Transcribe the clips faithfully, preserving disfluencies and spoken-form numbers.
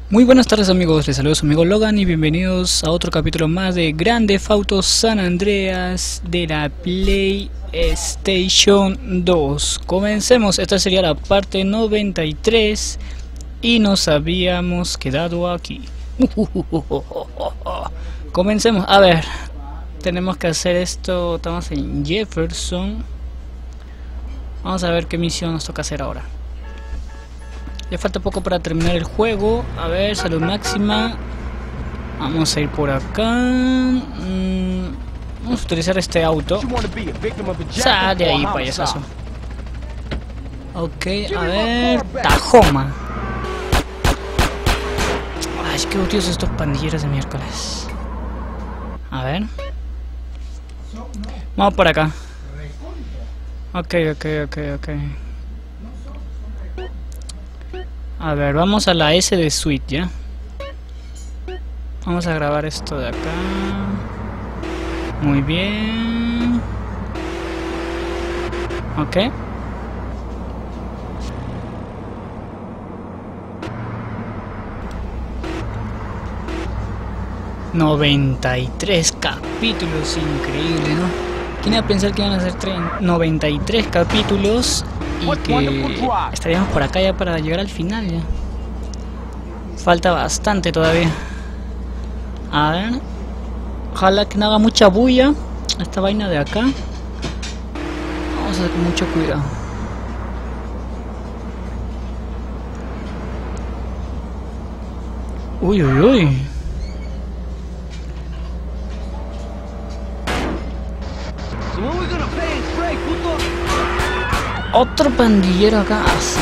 Muy buenas tardes amigos, les saludo su amigo Logan y bienvenidos a otro capítulo más de Grand Theft Auto San Andreas de la PlayStation dos. Comencemos, esta sería la parte noventa y tres y nos habíamos quedado aquí. Comencemos, a ver, tenemos que hacer esto, estamos en Jefferson. Vamos a ver qué misión nos toca hacer ahora. Ya falta poco para terminar el juego. A ver, salud máxima. Vamos a ir por acá. Mm, vamos a utilizar este auto. Sal de ahí, payasazo. Ok, a ver. Tahoma. Ay, qué odiosos estos pandilleros de miércoles. A ver. Vamos por acá. Ok, ok, ok, ok. A ver, vamos a la S de Suite, ¿ya? Vamos a grabar esto de acá. Muy bien. Ok. noventa y tres capítulos, increíble, ¿no? ¿Quién iba a pensar que iban a ser noventa y tres capítulos? Y que estaríamos por acá ya para llegar al final ya. Falta bastante todavía. A ver. Ojalá que no haga mucha bulla esta vaina de acá. Vamos a hacer con mucho cuidado. Uy, uy, uy. Otro pandillero acá. Ah, sí.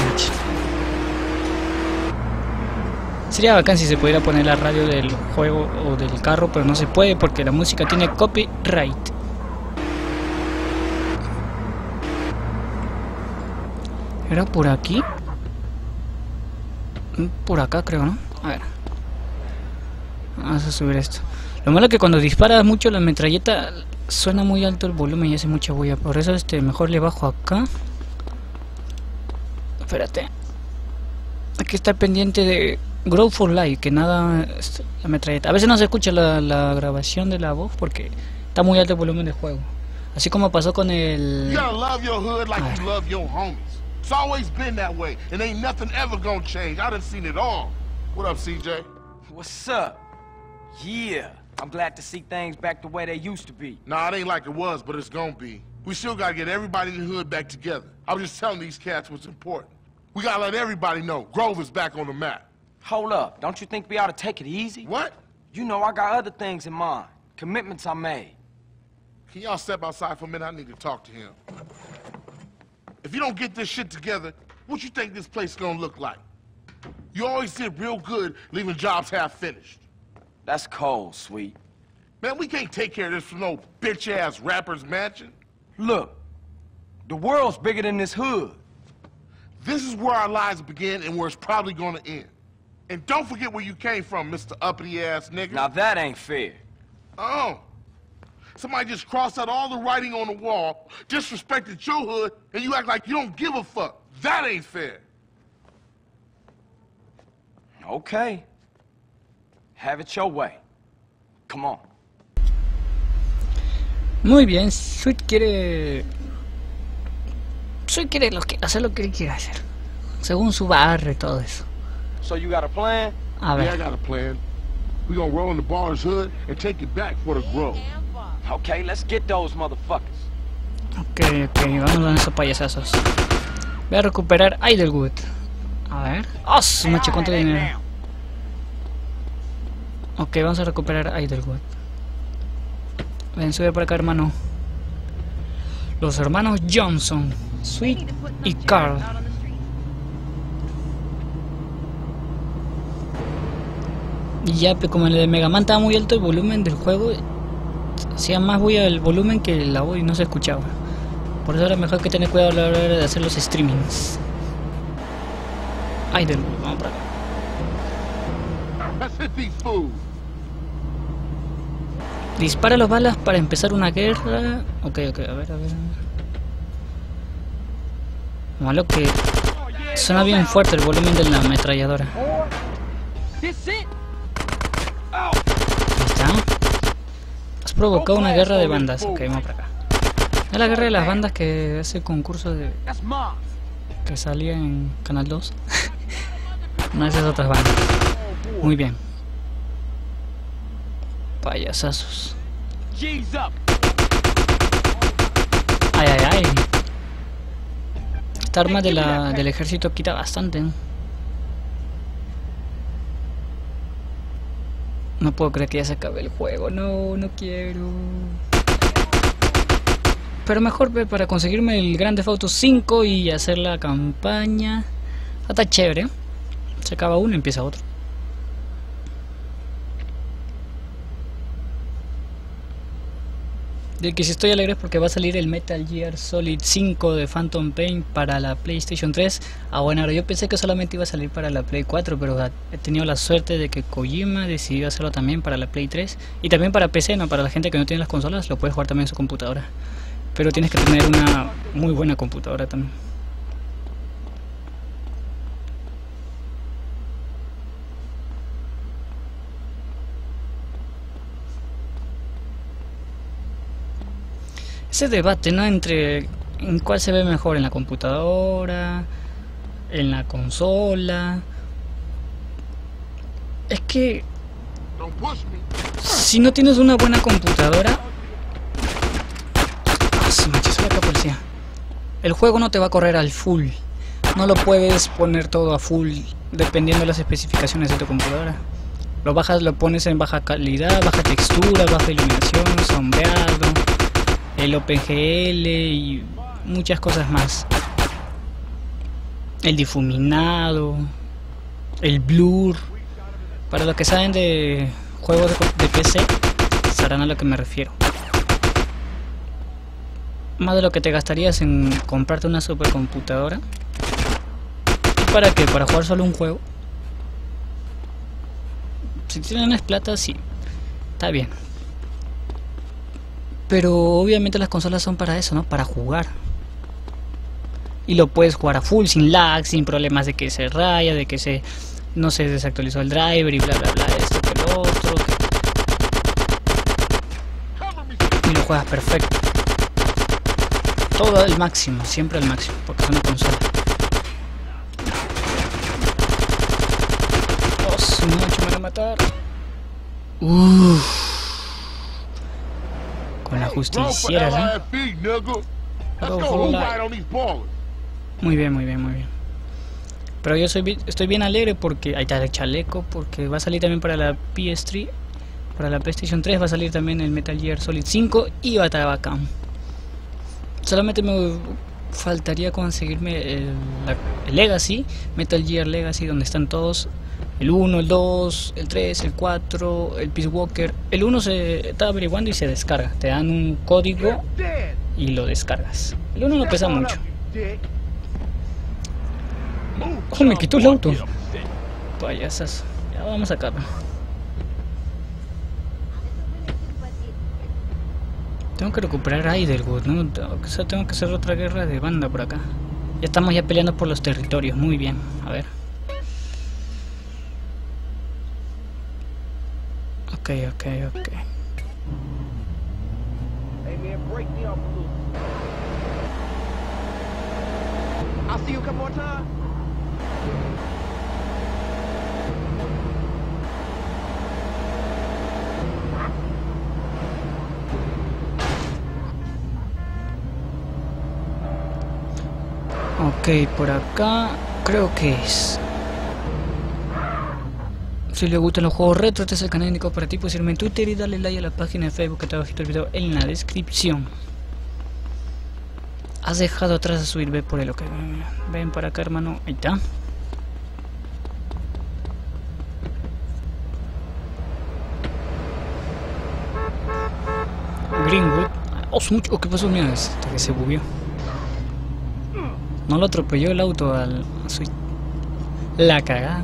Sería bacán si se pudiera poner la radio del juego o del carro, pero no se puede porque la música tiene copyright. ¿Era por aquí? Por acá creo, ¿no? A ver. Vamos a subir esto. Lo malo es que cuando disparas mucho la metralleta suena muy alto el volumen y hace mucha bulla. Por eso este mejor le bajo acá. Espérate. Hay que estar pendiente de Grow for Life, que nada la metralleta. A veces no se escucha la, la grabación de la voz porque está muy alto el volumen del juego. Así como pasó con el... What's up? Yeah, I'm glad to see things back the way they used to be. Nah, it ain't like it was, but it's gonna be. We still gotta get everybody in the hood back together. I was just telling these cats what's important. We gotta let everybody know Grove is back on the map. Hold up, don't you think we ought to take it easy? What? You know I got other things in mind. Commitments I made. Can y'all step outside for a minute? I need to talk to him. If you don't get this shit together, what you think this place is gonna look like? You always did real good leaving jobs half finished. That's cold, Sweet. Man, we can't take care of this from no bitch-ass rapper's mansion. Look, the world's bigger than this hood. This is where our lives begin and where it's probably gonna end. And don't forget where you came from, Mister Uppity-ass nigga. Now that ain't fair. Oh. Somebody just crossed out all the writing on the wall, disrespected your hood, and you act like you don't give a fuck. That ain't fair. Okay. Have it your way. Come on. Muy bien, Sweet quiere... Sweet quiere lo que... hacer lo que él quiere hacer. Según su barrio y todo eso. So you got a plan? A ver. Yeah, I got a plan. We gonna roll in the bar's hood and take it back for the Grove. Okay, let's get those motherfuckers. Ok, ok, vamos a esos payasazos. Voy a recuperar Idlewood. A ver. ¡Oh, su macho! ¿Cuánto dinero? Ok, vamos a recuperar Idlewood. Ven, sube por acá, hermano. Los hermanos Johnson, Sweet y Carl. Y ya, pues, como el de Mega Man estaba muy alto el volumen del juego, hacía más bulla el volumen que la voz y no se escuchaba. Por eso era mejor que tener cuidado a la hora de hacer los streamings. Idlewood, vamos por acá. Dispara las balas para empezar una guerra. Ok, ok, a ver, a ver. Malo que suena bien fuerte el volumen de la ametralladora. Ahí está. Has provocado una guerra de bandas. Ok, vamos para acá. Es la guerra de las bandas que hace concurso de... que salía en Canal dos. No, esas otras bandas. Muy bien. Payasazos. Ay, ay, ay. Esta arma de la, del ejército quita bastante, ¿no? No puedo creer que ya se acabe el juego. No, no quiero. Pero mejor para conseguirme el Grand Theft Auto cinco y hacer la campaña. Está chévere, ¿eh? Se acaba uno y empieza otro. De que si estoy alegre es porque va a salir el Metal Gear Solid cinco de Phantom Pain para la PlayStation tres. Ah, bueno, ahora yo pensé que solamente iba a salir para la Play cuatro, pero he tenido la suerte de que Kojima decidió hacerlo también para la Play tres. Y también para P C, ¿no? Para la gente que no tiene las consolas, lo puede jugar también en su computadora. Pero tienes que tener una muy buena computadora también. Ese debate, ¿no? Entre en cuál se ve mejor, en la computadora, en la consola. Es que si no tienes una buena computadora, ¡ah, se me echó la policía! El juego no te va a correr al full. No lo puedes poner todo a full dependiendo de las especificaciones de tu computadora. Lo bajas, lo pones en baja calidad, baja textura, baja iluminación, sombreado, el OpenGL y muchas cosas más. El difuminado, el blur. Para los que saben de juegos de, de P C, sabrán a lo que me refiero. Más de lo que te gastarías en comprarte una supercomputadora. ¿Y para qué? Para jugar solo un juego. Si tienes plata, sí, está bien. Pero obviamente las consolas son para eso, ¿no? Para jugar. Y lo puedes jugar a full, sin lag, sin problemas de que se raya, de que se no se desactualizó el driver y bla bla bla, esto que lo otro. Y lo juegas perfecto. Todo al máximo, siempre al máximo, porque es una consola. Oh, su noche me van a matar. Uff. Con la justiciera, ¿eh? Muy bien, muy bien, muy bien. Pero yo soy, estoy bien alegre porque... Ahí está el chaleco, porque va a salir también para la P S tres. Para la PlayStation tres va a salir también el Metal Gear Solid cinco y va a estar bacán. Solamente me faltaría conseguirme el, la, el Legacy, Metal Gear Legacy, donde están todos. El uno, el dos, el tres, el cuatro, el Peace Walker. El uno se está averiguando y se descarga. Te dan un código y lo descargas. El uno no pesa mucho. Oh, me quitó el auto. Payasas. Ya vamos a sacar. Tengo que recuperar Idlewood, ¿no? O sea, tengo que hacer otra guerra de banda por acá. Ya estamos ya peleando por los territorios. Muy bien. A ver. Ok, ok, ok. Hey man, break me up a little. I'll see you a couple more times. Ok, por acá creo que es. Si les gustan los juegos retro, este es el canal indicado para ti. Puedes irme en Twitter y darle like a la página de Facebook que está abajito el video en la descripción. Has dejado atrás a subir, ve por el ok. Ven para acá, hermano. Ahí está. Greenwood. Oh, mucho. Oh, ¿qué pasó? Mira, hasta que se bugueó. No lo atropelló el auto al... a su... La cagada.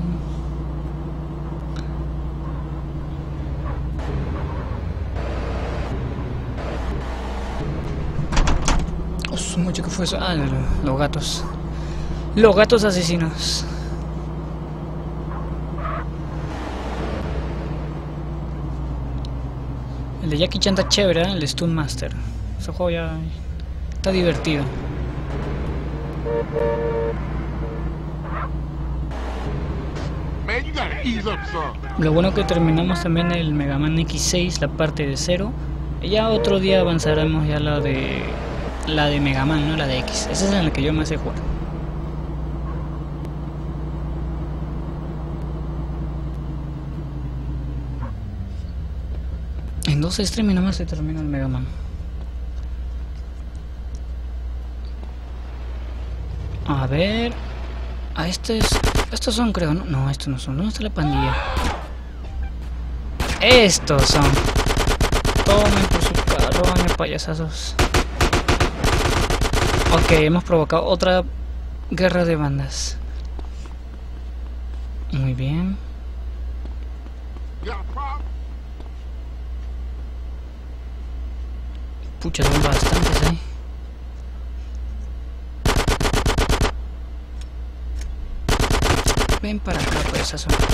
Oh, mucho que fue eso. Ah, los gatos. Los gatos asesinos. El de Jackie Chan está chévere, ¿eh? El Stunt Master. Ese juego ya está divertido. Man, you gotta ease up some. Lo bueno que terminamos también el Mega Man X seis, la parte de cero. Y ya otro día avanzaremos ya la de la de Mega Man, no la de X. Esa es en la que yo me sé jugar. En dos streams nomás se termina el Mega Man. A ver. A este es. Estos son, creo, ¿no? No, estos no son. ¿Dónde está la pandilla? Estos son. Tomen por su carroña, payasazos. Ok, hemos provocado otra guerra de bandas. Muy bien. Pucha, son bastantes ahí. Ven para acá, por esa zona.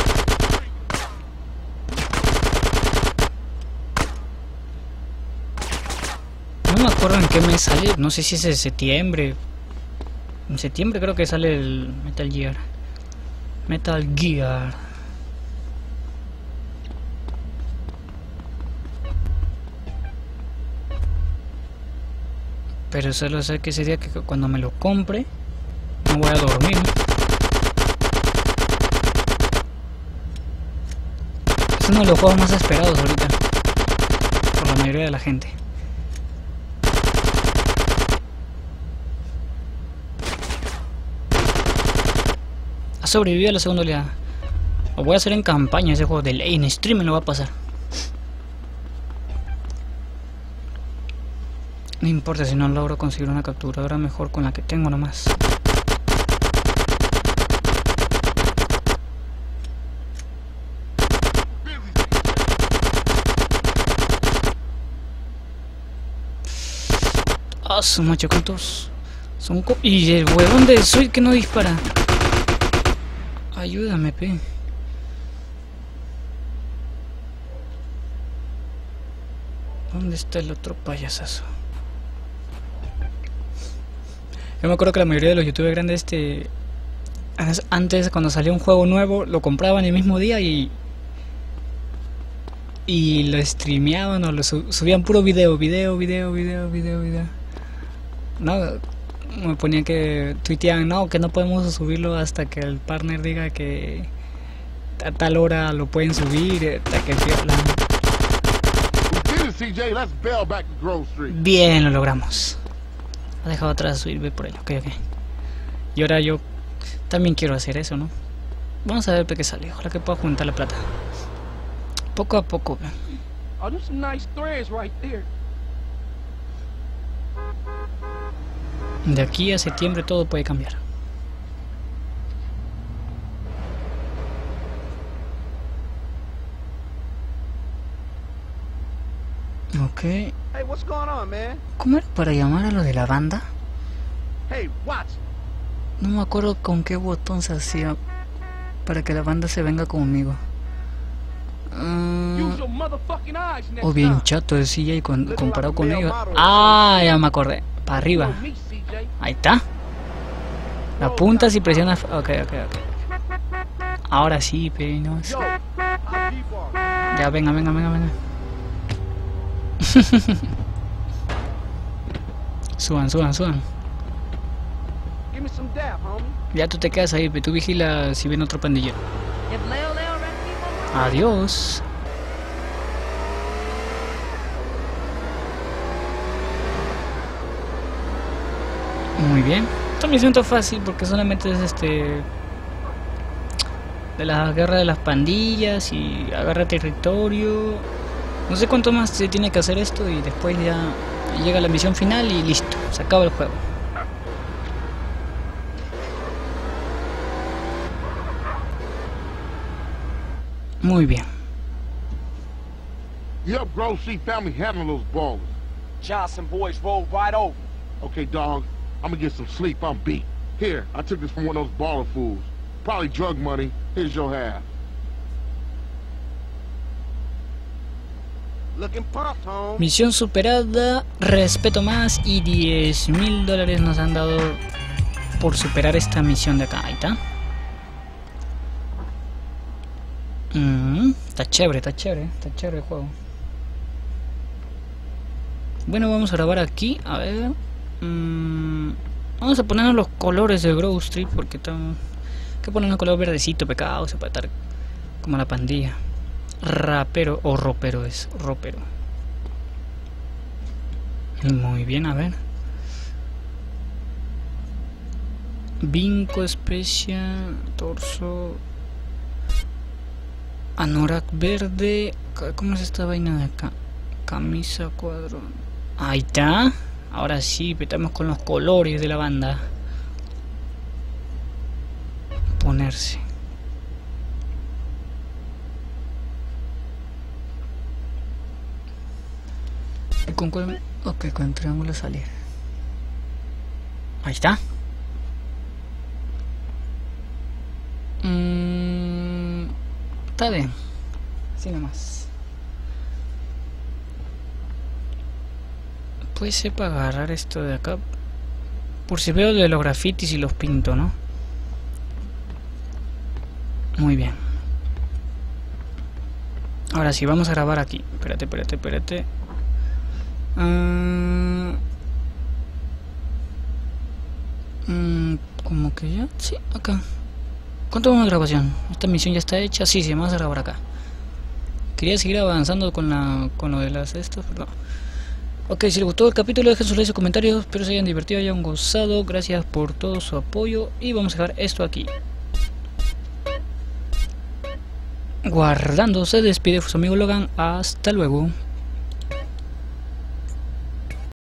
No me acuerdo en qué mes sale, no sé si es de septiembre. En septiembre creo que sale el Metal Gear. Metal Gear. Pero solo sé que ese día que cuando me lo compre, no voy a dormir. Es uno de los juegos más esperados ahorita por la mayoría de la gente. Ha sobrevivido a la segunda oleada. Lo voy a hacer en campaña ese juego de ley. En stream me lo va a pasar. No importa si no logro conseguir una capturadora mejor con la que tengo nomás. Ah, su macho, ¿cuántos? Son co y el huevón de Sweet que no dispara. Ayúdame, pe. ¿Dónde está el otro payasazo? Yo me acuerdo que la mayoría de los youtubers grandes, este, antes cuando salía un juego nuevo, lo compraban el mismo día y y lo streameaban o lo subían puro video, video, video, video, video, video. No, me ponían que tuiteaban, no, que no podemos subirlo hasta que el partner diga que a tal hora lo pueden subir, hasta que pierdan. Bien, lo logramos. Ha dejado atrás subir por él, ok, ok. Y ahora yo también quiero hacer eso, ¿no? Vamos a ver qué sale, ojalá que pueda juntar la plata. Poco a poco. Oh, there's some nice threads right there. De aquí a septiembre todo puede cambiar. Ok. Hey, what's going on, man? ¿Cómo era para llamar a lo de la banda? Hey, watch. No me acuerdo con qué botón se hacía para que la banda se venga conmigo. Uh, Use your motherfucking eyes next o bien time. chato de C J con, comparado con ellos. Ah, ya me acordé. Para arriba. Me, C J. Ahí está. La apuntas y presionas. Ok, ok, ok. Ahora sí, pe, no. Yo, I keep on. Ya, venga, venga, venga, venga. Suban, suban, suban. Give me some dap, homie. Ya tú te quedas ahí, pe, tú vigila si ven otro pandillero. If Leo Leo ready people? Adiós. Muy bien. Esta misión está fácil porque solamente es este de la guerra de las pandillas y agarra territorio. No sé cuánto más se tiene que hacer esto y después ya llega la misión final y listo, se acaba el juego. Muy bien. You help Grove Street family handle those ballers. Johnson boys rolled right over. Okay, dog. I'm gonna get some sleep. I'm beat. Here, I took this from one of those baller fools. Probably drug money. Here's your half. Misión superada, respeto más y diez mil dólares nos han dado por superar esta misión de acá. Ahí está. Mm, está chévere, está chévere, está chévere el juego. Bueno, vamos a grabar aquí, a ver. Mm, vamos a ponernos los colores de Grove Street porque estamos... Hay que ponernos color verdecito, pecado, se puede estar como la pandilla. Rapero o ropero es, ropero. Muy bien, a ver. Vinco especial, torso, anorak verde. ¿Cómo es esta vaina de acá? Camisa cuadro. Ahí está. Ahora sí, petamos con los colores de la banda. Ponerse. ¿Con cuál? Ok, con triángulo salir. Ahí está. Mm, está bien. Así nomás. Puede ser para agarrar esto de acá. Por si veo de los grafitis y los pinto, ¿no? Muy bien. Ahora sí, vamos a grabar aquí. Espérate, espérate, espérate. Uh, mm, como que ya, sí, acá. ¿Cuánto vamos de grabación? Esta misión ya está hecha, sí, sí, vamos a grabar acá. Quería seguir avanzando con la, con lo de las estas, pero no. Ok, si les gustó el capítulo, dejen sus likes y comentarios, espero se hayan divertido, hayan gozado, gracias por todo su apoyo y vamos a dejar esto aquí. Guardando, se despide su amigo Logan, hasta luego.